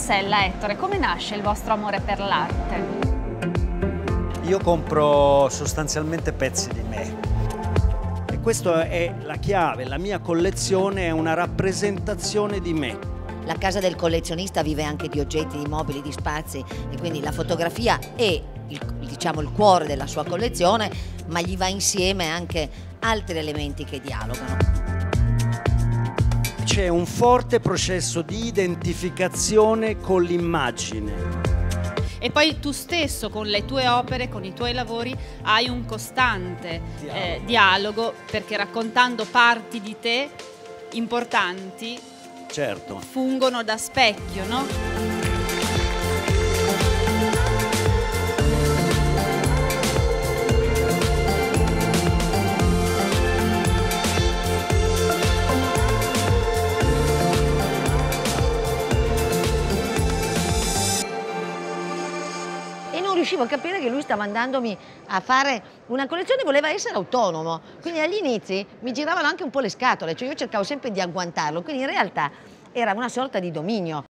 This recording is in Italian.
Rossella, Ettore, come nasce il vostro amore per l'arte? Io compro sostanzialmente pezzi di me e questa è la chiave. La mia collezione è una rappresentazione di me. La casa del collezionista vive anche di oggetti, di mobili, di spazi, e quindi la fotografia è il cuore della sua collezione, ma gli va insieme anche altri elementi che dialogano. C'è un forte processo di identificazione con l'immagine. E poi tu stesso con le tue opere, con i tuoi lavori, hai un costante dialogo, perché raccontando parti di te importanti, Certo. fungono da specchio, no? E non riuscivo a capire che lui stava andandomi a fare una collezione, voleva essere autonomo, quindi agli inizi mi giravano anche un po' le scatole, cioè io cercavo sempre di agguantarlo, quindi in realtà era una sorta di dominio.